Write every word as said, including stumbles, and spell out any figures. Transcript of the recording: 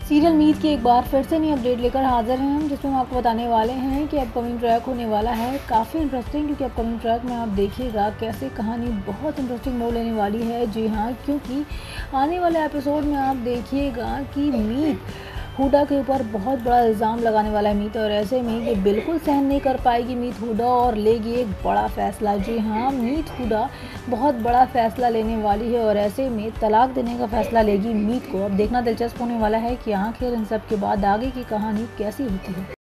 Serial मीत की एक बार फिर से नई अपडेट लेकर हाजिर हैं हम, जिसमें हम आपको बताने वाले हैं कि अपकमिंग ट्रैक होने वाला है काफ़ी इंटरेस्टिंग। क्योंकि अपकमिंग ट्रैक में आप देखिएगा कैसे कहानी बहुत इंटरेस्टिंग मोड़ लेने वाली है। जी हाँ, क्योंकि आने वाले एपिसोड में आप देखिएगा कि मीत हुडा के ऊपर बहुत बड़ा इल्ज़ाम लगाने वाला है मीत, और ऐसे में ये बिल्कुल सहन नहीं कर पाएगी मीत हुडा और लेगी एक बड़ा फैसला। जी हाँ, मीत हुडा बहुत बड़ा फैसला लेने वाली है और ऐसे में तलाक देने का फैसला लेगी मीत को। अब देखना दिलचस्प होने वाला है कि आखिर इन सब के बाद आगे की कहानी कैसी होती है।